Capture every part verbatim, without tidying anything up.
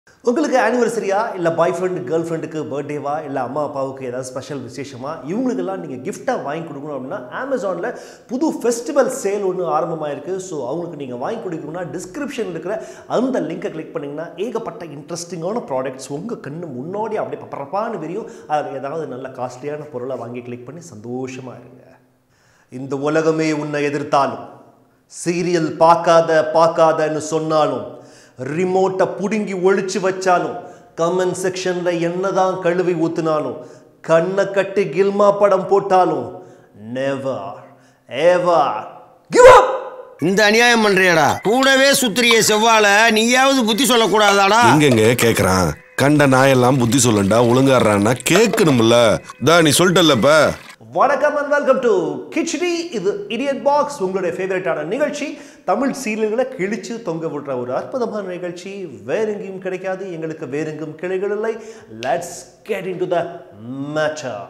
உங்களுக்கு ஆனிவர்சரியா இல்ல பாய் friend girl ஃப்ரெண்டுக்கு பர்த்டேவா இல்ல அம்மா அப்பாவுக்கு ஏதாவது ஸ்பெஷல் விசேஷமா இவங்களுக்கெல்லாம் நீங்கள் கிஃப்டாக வாங்கி கொடுக்கணும் அப்படின்னா அமேசானில் புது ஃபெஸ்டிவல் சேல் ஒன்று ஆரம்பமாயிருக்கு. ஸோ அவங்களுக்கு நீங்கள் வாங்கி கொடுக்கணும்னா டிஸ்கிரிப்ஷனில் இருக்கிற அந்த லிங்கை கிளிக் பண்ணிங்கன்னா ஏகப்பட்ட இன்ட்ரெஸ்டிங்கான ப்ராடக்ட்ஸ் உங்கள் கண்ணு முன்னாடி அப்படியே பப்பரப்பான்னு வெறியும். அதில் ஏதாவது நல்ல காஸ்ட்லியான பொருளை வாங்கி கிளிக் பண்ணி சந்தோஷமாக இருங்க. இந்த உலகமே உன்னை எதிர்த்தாலும், சீரியல் பார்க்காத பார்க்காதன்னு சொன்னாலும், ரிமோட்டை புடுங்கி ஒழிச்சு வச்சாலும், கமெண்ட் செக்ஷன்ல என்னதான் கழுவி ஊத்தினாலும், கண்ணை கட்டி கில்மா படம் போட்டாலும், நெவர் எவர் கிவ் அப். இந்த அநியாயம் பண்றியடா, கூடவே சுத்திரிய செவ்வால நீயாவது புத்தி சொல்லக்கூடாதாடா? எங்கெங்க கேக்குறான், கண்ட நாயெல்லாம் புத்தி சொல்லண்டா ஒழுங்காடுறான்னா கேட்கணும்ல. தா நீ சொல்லிட்டல்லப்ப. வணக்கம் அண்ட் வெல்கம் டு கிச்சடி. இது இடியட் பாக்ஸ், உங்களுடைய ஃபேவரட்டான நிகழ்ச்சி. தமிழ் சீரியல்களை கிழிச்சு தொங்க விடுற ஒரு அற்புதமான நிகழ்ச்சி. வேறெங்கும் கிடைக்காது, எங்களுக்கு வேறெங்கும் கிளைகள் இல்லை. Let's get into the matter.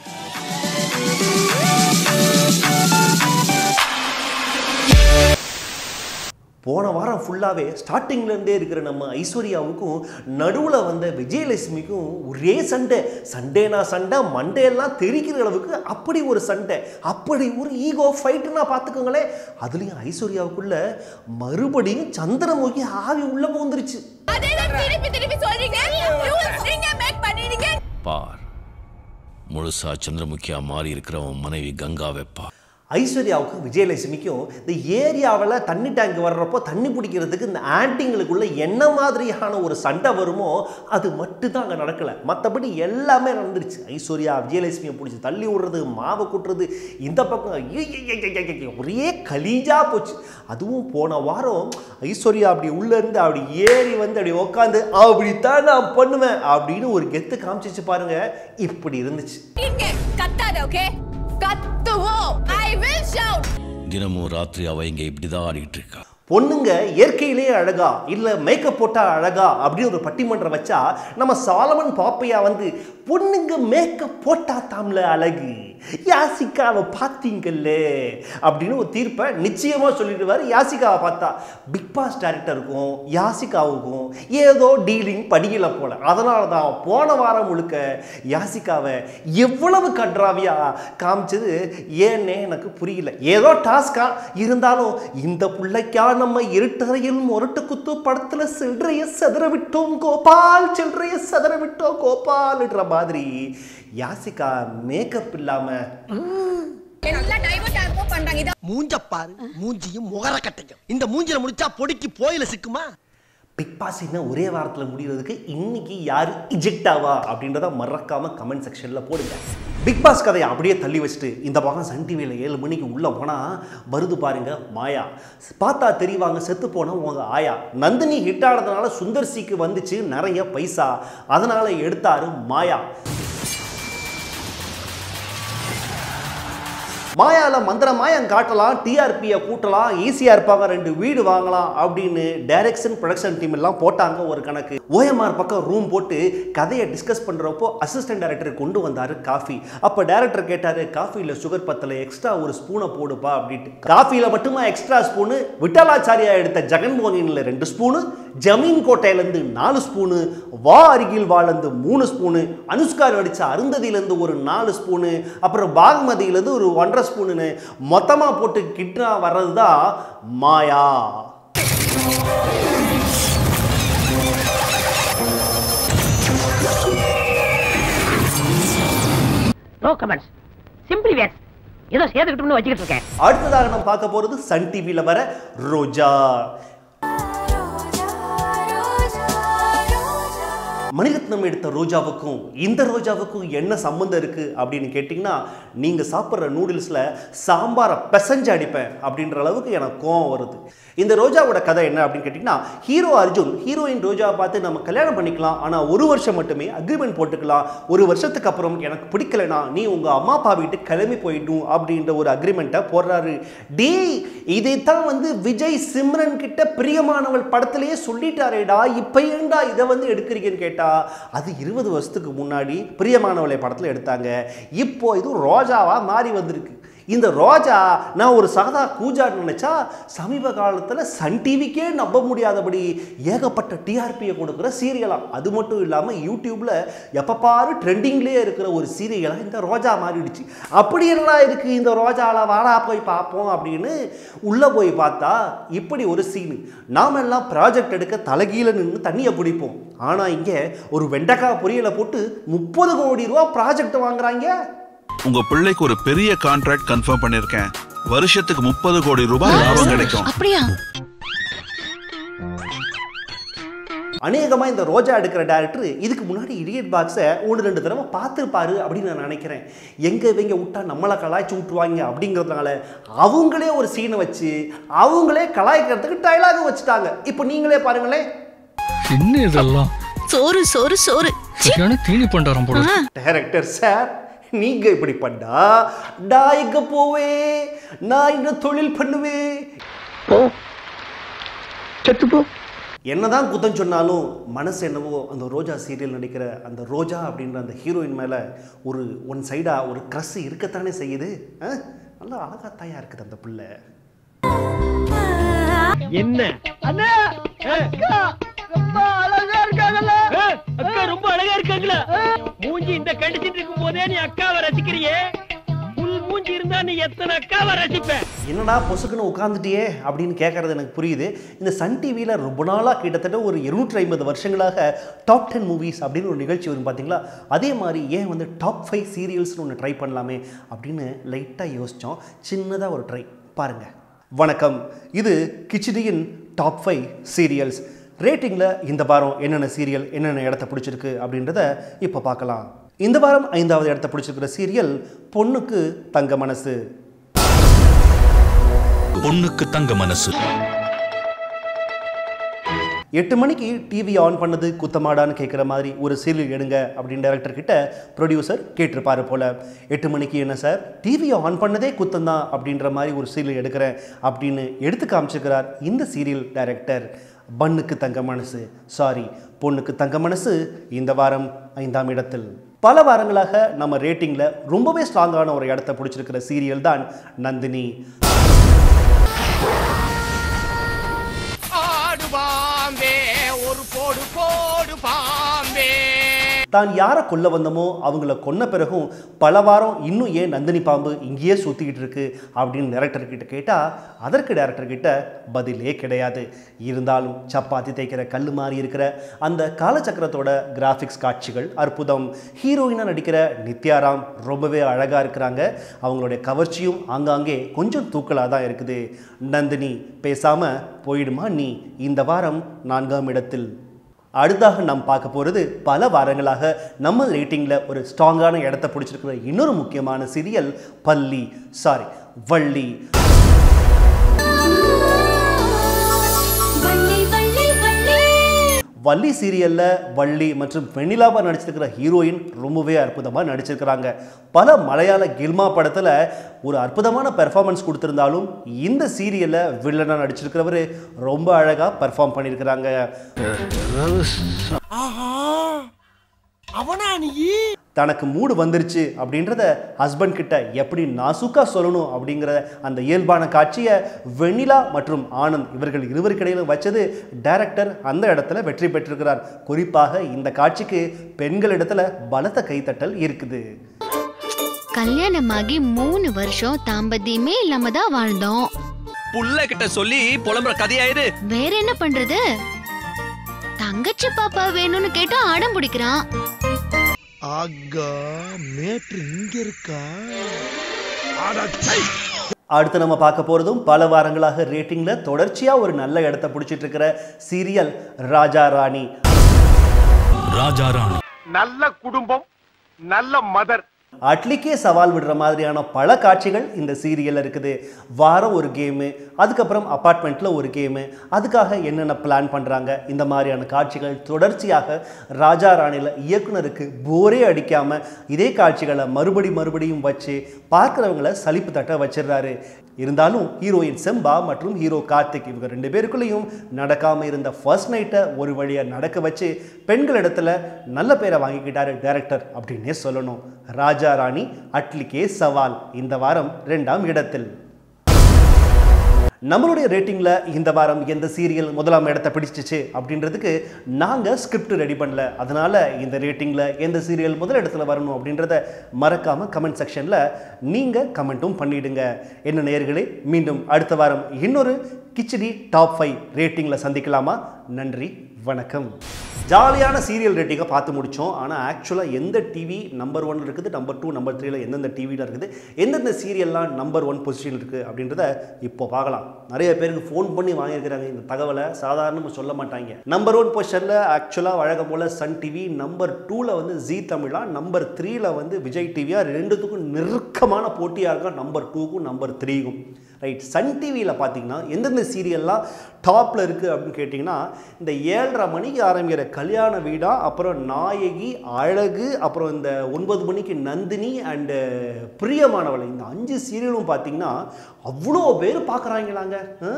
போன வாரம் ஃபுல்லாகவே ஸ்டார்டிங்லேருந்தே இருக்கிற நம்ம ஐஸ்வர்யாவுக்கும் நடுவில் வந்த விஜயலட்சுமிக்கும் ஒரே சண்டை. சண்டேனா சண்டை, மண்டேலாம் தெரிக்கிற அளவுக்கு அப்படி ஒரு சண்டை, அப்படி ஒரு ஈகோ ஃபைட்டுன்னா பார்த்துக்கோங்களேன். அதுலேயும் ஐஸ்வர்யாவுக்குள்ள மறுபடியும் சந்திரமுகி ஆவி உள்ள போந்துருச்சு. பார், முழுசா சந்திரமுகியா மாறி இருக்கிறவன் மனைவி கங்கா வெப்பா. ஐஸ்வர்யாவுக்கும் விஜயலட்சுமிக்கும் இந்த ஏரியாவில் தண்ணி டேங்க் வர்றப்போ தண்ணி பிடிக்கிறதுக்கு இந்த ஆன்ட்டிங்களுக்குள்ள என்ன மாதிரியான ஒரு சண்டை வருமோ அது மட்டும்தான் அங்கே நடக்கலை. மற்றபடி எல்லாமே நடந்துருச்சு. ஐஸ்வர்யா விஜயலட்சுமியை பிடிச்சி தள்ளி விடுறது, மாவை கூட்டுறது, இந்த பக்கம் ஒரே கலீஜாக போச்சு. அதுவும் போன வாரம் ஐஸ்வர்யா அப்படி உள்ளேருந்து அப்படி ஏறி வந்து அப்படி உட்காந்து அப்படித்தான் நான் பண்ணுவேன் அப்படின்னு ஒரு கெத்து காமிச்சிச்சு பாருங்க. இப்படி இருந்துச்சு. தினமும் ராத்திரி அவ இங்க இப்படிதான் ஆடிட்டு இருக்கா. பொண்ணுங்க இயற்கையிலேயே அழகா இல்ல மேக்கப் போட்டா அழகா அப்படின்னு ஒரு பட்டிமன்றம் வச்சா நம்ம சாலமன் பாப்பையா வந்து பொண்ணுங்க மேக்கப் போட்டா தாம்ல அழகு, யாசிகாவை பார்த்தீங்கல்ல அப்படின்னு ஒரு தீர்ப்பை நிச்சயமா சொல்லிடுவார். யாசிகாவை பார்த்தா பிக் பாஸ் டைரக்டருக்கும் யாசிகாவுக்கும் ஏதோ டீலிங் படிக்கல போல. அதனால தான் போன வாரம் முழுக்க யாசிகாவை எவ்வளவு கட்ராவியா காமிச்சது ஏன்னே எனக்கு புரியல. ஏதோ டாஸ்கா இருந்தாலும் இந்த பிள்ளைக்கா நம்ம இருட்டறையில் முரட்டு குத்து படத்துல சில்லறைய சதற விட்டோம் கோபால், சில்லறைய சதற விட்டோம் கோபால்ன்ற மாதிரி யாசிகா மேக்கப் இல்லாம மூஞ்ச பாரு, மூஞ்சியும் முகர கட்டையும். இந்த மூஞ்சில முடிச்சா பொடிக்கு போயில சிக்குமா? பிக் பாஸ் என்ன ஒரே வாரத்தில் முடிகிறதுக்கு இன்னைக்கு யார் இஜெக்ட் ஆவா அப்படின்றத மறக்காம கமெண்ட் செக்ஷனில் போடுங்க. பிக் பாஸ் கதையை அப்படியே தள்ளி வச்சுட்டு இந்த பக்கம் சன் டிவியில் ஏழு மணிக்கு உள்ளே போனால் வருது பாருங்க மாயா. பார்த்தா தெரிவாங்க செத்து போன உங்க ஆயா. நந்தினி ஹிட் ஆனதுனால சுந்தர்சிக்கு வந்துச்சு நிறைய பைசா, அதனால எடுத்தாரு மாயா. மாயால மந்திர மாயம் காட்டலாம், டிஆர்பியை கூட்டலாம், ஈஸியாக இருப்பாங்க, ரெண்டு வீடு வாங்கலாம் அப்படின்னு டைரக்ஷன் ப்ரொடக்ஷன் டீம் எல்லாம் போட்டாங்க ஒரு கணக்கு. ஓஎம்ஆர் பக்கம் ரூம் போட்டு கதையை டிஸ்கஸ் பண்ணுறப்போ அசிஸ்டன்ட் டைரக்டர் கொண்டு வந்தார் காஃபி. அப்போ டைரக்டர் கேட்டார், காஃபியில் சுகர் பத்தலை, எக்ஸ்ட்ரா ஒரு ஸ்பூனை போடுப்பா அப்படின்ட்டு. காஃபியில் மட்டுமா எக்ஸ்ட்ரா ஸ்பூனு? விட்டலாச்சாரியா எடுத்த ஜெகன்மோகனில் ரெண்டு ஸ்பூனு, ஜமீன் கோட்டையிலேருந்து நாலு ஸ்பூனு, வா அருகில் வாழந்து மூணு ஸ்பூனு, அனுஷ்கா நடித்த அருந்ததியிலேருந்து ஒரு நாலு ஸ்பூனு, அப்புறம் பாக்மதியிலேருந்து ஒரு ஒன்றரை ஸ்பூனு மொத்தமா போட்டு கிட்டா வர்றதுதான் மாயா. நோ கமெண்ட்ஸ், சிம்பிளி வேட். ஏதோ சேர்த்துக்கிட்டோம்னு வச்சுக்கிட்டு இருக்கேன். அடுத்ததாக நம்ம பார்க்க போறது சன் டிவியில் வர ரோஜா. மணிரத்னம் எடுத்த ரோஜாவுக்கும் இந்த ரோஜாவுக்கும் என்ன சம்மந்தம் இருக்கு அப்படின்னு கேட்டிங்கன்னா, நீங்க சாப்பிட்ற நூடுல்ஸ்ல சாம்பாரை பெசஞ்சு அடிப்பேன் அப்படின்ற அளவுக்கு எனக்கு கோவம் வருது. இந்த ரோஜாவோட கதை என்ன அப்படின்னு கேட்டிங்கன்னா, ஹீரோ அர்ஜுன் ஹீரோயின் ரோஜாவை பார்த்து நம்ம கல்யாணம் பண்ணிக்கலாம், ஆனால் ஒரு வருஷம் மட்டுமே அக்ரிமெண்ட் போட்டுக்கலாம், ஒரு வருஷத்துக்கு அப்புறம் எனக்கு பிடிக்கலைனா நீ உங்கள் அம்மா அப்பா வீட்டுக்கு கிளம்பி போயிடும் அப்படின்ற ஒரு அக்ரிமெண்ட்டை போடுறாரு. டே, இதைத்தான் வந்து விஜய் சிம்ரன் கிட்ட பிரியமானவள் படத்திலேயே சொல்லிட்டாரேடா, இப்போ ஏண்டா இதை வந்து எடுக்கிறீங்கன்னு கேட்டா, அது இருபது வருஷத்துக்கு முன்னாடி பிரியமானவளை படத்தில் எடுத்தாங்க. இப்போ இது ரோஜாவா மாறி வந்திருக்கு. இந்த ரோஜா நான் ஒரு சாதா கூஜான்னு நினச்சா சமீப காலத்தில் சன் டிவிக்கே நம்ப முடியாதபடி ஏகப்பட்ட டிஆர்பியை கொடுக்குற சீரியலாக, அது மட்டும் இல்லாமல் யூடியூப்பில் எப்போ பாரு ட்ரெண்டிங்லேயே இருக்கிற ஒரு சீரியலாக இந்த ரோஜா மாறிடுச்சு. அப்படி என்னடா இருக்குது இந்த ரோஜாவில், வாடா போய் பார்ப்போம் அப்படின்னு உள்ளே போய் பார்த்தா இப்படி ஒரு சீனு. நாம் எல்லாம் ப்ராஜெக்ட் எடுக்க தலைகீழ நின்று தண்ணியை குடிப்போம். ஆனால் இங்கே ஒரு வெண்டைக்காய் பொரியலை போட்டு முப்பது கோடி ரூபா ப்ராஜெக்ட் வாங்குறாங்க. உங்க பிள்ளைக்கு ஒரு பெரிய கான்ட்ராக்ட் கன்ஃபார்ம் பண்ணிருக்கேன். வருஷத்துக்கு முப்பது கோடி ரூபாய் லாபம் கிடைக்கும். அப்படியா? அநேகமா இந்த ரோஜா எடுக்கிற டைரக்டர் இதுக்கு முன்னாடி இடியட் பாக்ஸை ஒன்று ரெண்டு தடவை பார்த்துருப்பாரு அப்படின்னு நான் நினைக்கிறேன். எங்க இவங்க விட்டா நம்மளை கலாய்ச்சி விட்டுருவாங்க அப்படிங்கிறதுனால அவங்களே ஒரு சீனை வச்சு அவங்களே கலாய்க்கிறதுக்கு டைலாக் வச்சுட்டாங்க. இப்போ நீங்களே பாருங்களேன். என்ன இதெல்லாம்? சோறு சோறு சோறு தீனி பண்டாரம் போட. டைரக்டர் சார், நீங்க இப்படி பண்ணா நான் எங்க போவே, நான் இந்த தொழில் பண்ணுவேன். என்னதான் குத்தம் சொன்னாலும் மனசு என்னவோ அந்த ரோஜா சீரியல் நடிக்கிற அந்த ரோஜா அப்படின்ற அந்த ஹீரோயின் மேலே ஒரு ஒன் சைடாக ஒரு க்ரஷ் இருக்கத்தானே செய்யுது. நல்லா அழகாத்தாயா இருக்குது அந்த பிள்ளை. என்ன அண்ணா, அக்கா ரொம்ப அழகா இருக்காங்கல்ல? அக்கா ரொம்ப அழகா இருக்காங்களா? மூஞ்சி இந்த கண்டிச்சிட்டு இருக்கும் போதே நீ அக்காவை ரசிக்கிறியே, புல் மூஞ்சி இருந்தா நீ எத்தனை அக்காவை ரசிப்ப? என்னடா பொசுக்குன்னு உட்காந்துட்டியே அப்படின்னு கேட்கறது எனக்கு புரியுது. இந்த சன் டிவியில் ரொம்ப நாளாக கிட்டத்தட்ட ஒரு இருநூற்றி ஐம்பது வருஷங்களாக டாப் டென் மூவிஸ் அப்படின்னு ஒரு நிகழ்ச்சி வரும் பார்த்தீங்களா? அதே மாதிரி ஏன் வந்து டாப் ஃபைவ் சீரியல்ஸ்னு ஒன்று ட்ரை பண்ணலாமே அப்படின்னு லைட்டாக யோசித்தோம். சின்னதாக ஒரு ட்ரை பாருங்கள். வணக்கம், இது கிச்சடியின் டாப் ஃபைவ் சீரியல்ஸ். ரேட்டிங்கில் இந்த வாரம் என்னென்ன சீரியல் என்னென்ன இடத்த பிடிச்சிருக்கு அப்படின்றத இப்போ பார்க்கலாம். இந்த வாரம் ஐந்தாவது இடத்த பிடிச்சிருக்கிற சீரியல் பொண்ணுக்கு தங்க மனசு. பொண்ணுக்கு தங்க மனசு. எட்டு மணிக்கு டிவி ஆன் பண்ணது குத்தமாடான்னு கேட்குற மாதிரி ஒரு சீரியல் எடுங்க அப்படின்னு டைரக்டர் கிட்ட ப்ரொடியூசர் கேட்டிருப்பாரு போல. எட்டு மணிக்கு என்ன சார் டிவியை ஆன் பண்ணதே குத்தந்தான் அப்படின்ற மாதிரி ஒரு சீரியல் எடுக்கிறேன் அப்படின்னு எடுத்து காமிச்சிருக்கிறார் இந்த சீரியல் டைரக்டர். பண்ணுக்கு தங்க மனசு, சாரி பொண்ணுக்கு தங்க மனசு இந்த வாரம் ஐந்தாம் இடத்தில். பல வாரங்களாக நம்ம ரேட்டிங்கில் ரொம்பவே ஸ்ட்ராங்கான ஒரு இடத்த பிடிச்சிருக்கிற சீரியல் தான் நந்தினி. ஒரு போடு போடு பாம்பே. தான் யாரை கொல்ல வந்தமோ அவங்கள கொன்ன பிறகும் பல வாரம் இன்னும் ஏன் நந்தினி பாம்பு இங்கேயே சுற்றிக்கிட்டு இருக்கு அப்படின்னு டைரக்டர்கிட்ட கேட்டால் அதற்கு டைரக்டர்கிட்ட பதிலே கிடையாது. இருந்தாலும் சப்பாத்தி தேய்க்கிற கல் மாதிரி இருக்கிற அந்த காலச்சக்கரத்தோட கிராஃபிக்ஸ் காட்சிகள் அற்புதம். ஹீரோயினாக நடிக்கிற நித்யாராம் ரொம்பவே அழகாக இருக்கிறாங்க. அவங்களுடைய கவர்ச்சியும் ஆங்காங்கே கொஞ்சம் தூக்கலாக தான் இருக்குது. நந்தினி பேசாமல் போயிடுமா நீ இந்த வாரம் நான்காம் இடத்தில். அடுத்தாக நாம் பார்க்க போகிறது பல வாரங்களாக நம்ம ரேட்டிங்கில் ஒரு ஸ்ட்ராங்கான இடத்த பிடிச்சிருக்கிற இன்னொரு முக்கியமான சீரியல் பள்ளி, சாரி வள்ளி. வள்ளி சீரியலில் வள்ளி மற்றும் வெண்ணிலாவா நடிச்சிருக்கிற ஹீரோயின் ரொம்பவே அற்புதமாக நடிச்சிருக்கிறாங்க. பல மலையாள கில்மா படத்தில் ஒரு அற்புதமான பெர்ஃபார்மன்ஸ் கொடுத்துருந்தாலும் இந்த சீரியலில் வில்லனாக நடிச்சிருக்கிறவர் ரொம்ப அழகாக பெர்ஃபார்ம் பண்ணியிருக்கிறாங்க. தனக்கு மூடு வந்துருச்சு அப்படின்றத ஹஸ்பண்ட் கிட்ட எப்படி நாசுக்கா சொல்லணும் அப்படிங்கிற அந்த இயல்பான காட்சியை வெண்ணிலா மற்றும் ஆனந்த் இவர்கள் இருவருக்கிடையிலும் வச்சது டைரக்டர் அந்த இடத்துல வெற்றி பெற்றிருக்கிறார். குறிப்பாக இந்த காட்சிக்கு பெண்களிடத்துல பலத்த கைத்தட்டல் இருக்குது. கல்யாணமாகி மூணு வருஷம் தாம்பத்தியமே இல்லாம தான் வாழ்ந்தோம். புள்ள கிட்ட சொல்லி புலம்புற கதையாயிரு. வேற என்ன பண்றது? தங்கச்சி பாப்பா வேணும்னு கேட்டா ஆடம் பிடிக்கிறான். ஆகா மேட்ரு இங்க இருக்கா? அடுத்து நம்ம பார்க்க போறதும் பல வாரங்களாக ரேட்டிங்ல தொடர்ச்சியா ஒரு நல்ல இடத்தை பிடிச்சிட்டு இருக்கிற சீரியல் ராஜா ராணி. ராஜா ராணி நல்ல குடும்பம், நல்ல மதர். அட்லிக்கே சவால் விடுற மாதிரியான பல காட்சிகள் இந்த சீரியலில் இருக்குது. வாரம் ஒரு கேமு, அதுக்கப்புறம் அப்பார்ட்மெண்ட்டில் ஒரு கேமு, அதுக்காக என்னென்ன பிளான் பண்ணுறாங்க, இந்த மாதிரியான காட்சிகள் தொடர்ச்சியாக ராஜா ராணியில் இயக்குனருக்கு போரே அடிக்காமல் இதே காட்சிகளை மறுபடி மறுபடியும் வச்சு பார்க்குறவங்கள சலிப்பு தட்ட வச்சிடுறாரு. இருந்தாலும் ஹீரோயின் செம்பா மற்றும் ஹீரோ கார்த்திக் இவங்க ரெண்டு பேருக்குள்ளேயும் நடக்காமல் இருந்த ஃபர்ஸ்ட் நைட்டை ஒரு வழியாக நடக்க வச்சு பெண்களிடத்துல நல்ல பேரை வாங்கிக்கிட்டாரு டைரக்டர் அப்படின்னே சொல்லணும். ராஜா ராஜா ராணி அட்லிக்கே சவால் இந்த வாரம் ரெண்டாம் இடத்தில். நம்மளுடைய ரேட்டிங்கில் இந்த வாரம் எந்த சீரியல் முதலாம் இடத்தை பிடிச்சிச்சு அப்படின்றதுக்கு நாங்கள் ஸ்கிரிப்ட் ரெடி பண்ணல. அதனால் இந்த ரேட்டிங்கில் எந்த சீரியல் முதல் இடத்துல வரணும் அப்படின்றத மறக்காமல் கமெண்ட் செக்ஷனில் நீங்கள் கமெண்ட்டும் பண்ணிவிடுங்க. என்ன நேயர்களே, மீண்டும் அடுத்த வாரம் இன்னொரு கிச்சடி டாப் ஃபைவ் ரேட்டிங்கில் சந்திக்கலாமா? நன்றி, வணக்கம். ஜாலியான சீரியல் ரேட்டிங்கை பார்த்து முடித்தோம். ஆனால் ஆக்சுவலாக எந்த டிவி நம்பர் ஒன் இருக்குது, நம்பர் டூ நம்பர் த்ரீல எந்தெந்த டிவியில் இருக்குது, எந்தெந்த சீரியல்லாம் நம்பர் ஒன் பொசிஷன் இருக்குது அப்படின்றத இப்போ பார்க்கலாம். நிறைய பேருக்கு ஃபோன் பண்ணி வாங்கியிருக்கிறாங்க இந்த தகவலை, சாதாரணமாக சொல்ல மாட்டாங்க. நம்பர் ஒன் பொசிஷனில் ஆக்சுவலாக வழக்கம் போல் சன் டிவி, நம்பர் டூவில் வந்து ஜி தமிழா, நம்பர் த்ரீல வந்து விஜய் டிவியா, ரெண்டுத்துக்கும் நெருக்கமான போட்டியாக இருக்கா நம்பர் டூக்கும் நம்பர் த்ரீக்கும். ரைட், சன் டிவியில் பார்த்தீங்கன்னா எந்தெந்த சீரியல்லாம் டாப்பில் இருக்குது அப்படின்னு கேட்டிங்கன்னா, இந்த ஏழரை மணிக்கு ஆரம்பிக்கிற கல்யாண வீடா, அப்புறம் நாயகி, அழகு, அப்புறம் இந்த ஒன்பது மணிக்கு நந்தினி அண்டு பிரியமானவளை, இந்த அஞ்சு சீரியலும் பார்த்தீங்கன்னா அவ்வளோ பேர் பார்க்குறாங்களாங்க.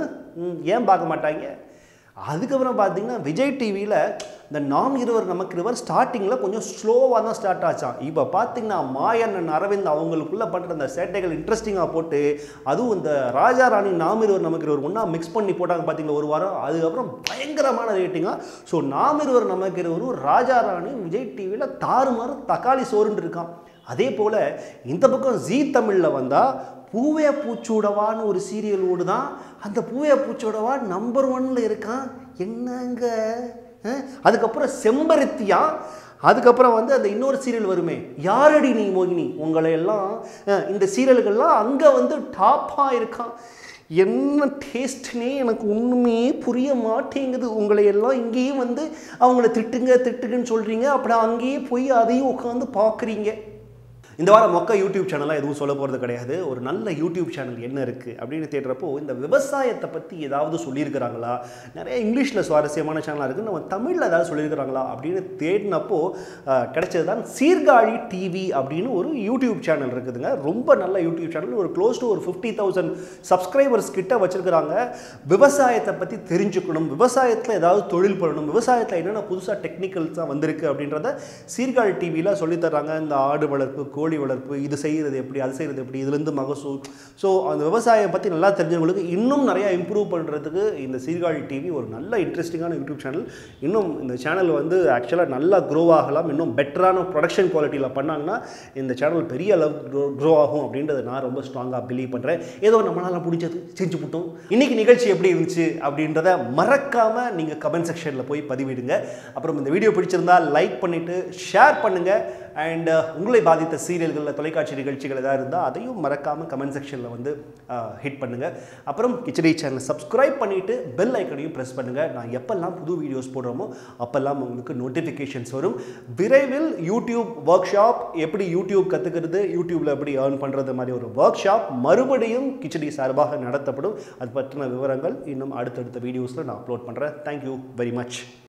ஏன் பார்க்க மாட்டாங்க? அதுக்கப்புறம் பார்த்தீங்கன்னா விஜய் டிவியில் இந்த நாம் இருவர் நமக்கு இருவர் ஸ்டார்டிங்கில் கொஞ்சம் ஸ்லோவாக தான் ஸ்டார்ட் ஆச்சான். இப்போ பார்த்தீங்கன்னா மாயண்ணன் அரவிந்த் அவங்களுக்குள்ளே பண்ணுற அந்த சேட்டைகள் இன்ட்ரெஸ்டிங்காக போட்டு, அதுவும் இந்த ராஜா ராணி நாம் இருவர் நமக்கு இருவர் ஒன்றா மிக்ஸ் பண்ணி போட்டாங்க பார்த்தீங்களா ஒரு வாரம். அதுக்கப்புறம் பயங்கரமான ரேட்டிங்காக. ஸோ நாம் இருவர் நமக்கு இருவரும் ராஜா ராணி விஜய் டிவியில் தாறுமாறு தக்காளி சோறுன்னு இருக்கான். அதே போல் இந்த பக்கம் ஜீ தமிழில் வந்தால் பூவே பூச்சூடவான்னு ஒரு சீரியல் ஓடுதான். அந்த பூவே பூச்சூடவா நம்பர் ஒன்னில் இருக்கான். என்னங்க? அதுக்கப்புறம் செம்பருத்தியா, அதுக்கப்புறம் வந்து அந்த இன்னொரு சீரியல் வருமே, யாரடி நீ மோகினி, உங்களை எல்லாம் இந்த சீரியல்கள்லாம் அங்கே வந்து டாப்பாக இருக்கான். என்ன டேஸ்ட்னே எனக்கு ஒன்றுமே புரிய மாட்டேங்குது. உங்களை எல்லாம் இங்கேயும் வந்து அவங்கள திட்டுங்க திட்டுங்கன்னு சொல்கிறீங்க, அப்புறம் அங்கேயே போய் அதையும் உட்காந்து பார்க்குறீங்க. இந்த வாரம் மொக்க யூடியூப் சேனலாக எதுவும் சொல்ல போகிறது கிடையாது. ஒரு நல்ல யூடியூப் சேனல் என்ன இருக்குது அப்படின்னு தேடுறப்போ இந்த விவசாயத்தை பற்றி ஏதாவது சொல்லியிருக்கிறாங்களா, நிறைய இங்கிலீஷில் சுவாரஸ்யமான சேனலாக இருக்குது, நம்ம தமிழில் ஏதாவது சொல்லியிருக்கிறாங்களா அப்படின்னு தேடினப்போ கிடைச்சது தான் சீர்காழி டிவி அப்படின்னு ஒரு யூடியூப் சேனல் இருக்குதுங்க. ரொம்ப நல்ல யூடியூப் சேனல். ஒரு க்ளோஸ் டு ஒரு ஃபிஃப்டி தௌசண்ட் சப்ஸ்கிரைபர்ஸ் கிட்ட வச்சுருக்கிறாங்க. விவசாயத்தை பற்றி தெரிஞ்சுக்கணும், விவசாயத்தில் ஏதாவது தொழில் பண்ணணும், விவசாயத்தில் என்னென்ன புதுசாக டெக்னிக்கல்ஸாக வந்திருக்கு அப்படின்றத சீர்காழி டிவியில் சொல்லித்தர்றாங்க. இந்த ஆடு வளர்ப்பு, கோழி வளர்ப்பு, இது செய்கிறது எப்படி, அது செய்கிறது எப்படி, இதுலேருந்து மகசூல். ஸோ அந்த விவசாயம் பற்றி நல்லா தெரிஞ்சவங்களுக்கு இன்னும் நிறையா இம்ப்ரூவ் பண்ணுறதுக்கு இந்த சீர்காழி டிவி ஒரு நல்ல இன்ட்ரெஸ்டிங்கான யூடியூப் சேனல். இன்னும் இந்த சேனல் வந்து ஆக்சுவலாக நல்லா க்ரோ ஆகலாம். இன்னும் பெட்டரான ப்ரொடக்ஷன் குவாலிட்டியில் பண்ணாங்கன்னா இந்த சேனல் பெரிய அளவு க்ரோ க்ரோ ஆகும் அப்படின்றத நான் ரொம்ப ஸ்ட்ராங்காக பிலீவ் பண்ணுறேன். ஏதோ நம்மளால் பிடிச்சது செஞ்சு விட்டோம். இன்றைக்கி நிகழ்ச்சி எப்படி இருந்துச்சு அப்படின்றத மறக்காமல் நீங்கள் கமெண்ட் செக்ஷனில் போய் பதிவிடுங்க. அப்புறம் இந்த வீடியோ பிடிச்சிருந்தால் லைக் பண்ணிவிட்டு ஷேர் பண்ணுங்கள். அண்ட் உங்களை பாதித்த சீரியல்களில் தொலைக்காட்சி நிகழ்ச்சிகள் எதாவது இருந்தால் அதையும் மறக்காமல் கமெண்ட் செக்ஷனில் வந்து ஹிட் பண்ணுங்கள். அப்புறம் கிச்சடி சேனலை சப்ஸ்கிரைப் பண்ணிவிட்டு பெல் ஐக்கனையும் ப்ரெஸ் பண்ணுங்கள். நான் எப்பெல்லாம் புது வீடியோஸ் போடுறோமோ அப்போல்லாம் உங்களுக்கு நோட்டிஃபிகேஷன்ஸ் வரும். விரைவில் யூடியூப் ஒர்க் ஷாப், எப்படி யூடியூப் கற்றுக்கிறது, யூடியூப்பில் எப்படி ஏர்ன் பண்ணுறது மாதிரி ஒரு ஒர்க் ஷாப் மறுபடியும் கிச்சடி சார்பாக நடத்தப்படும். அது பற்றின விவரங்கள் இன்னும் அடுத்தடுத்த வீடியோஸில் நான் அப்லோட் பண்ணுறேன். Thank you very much.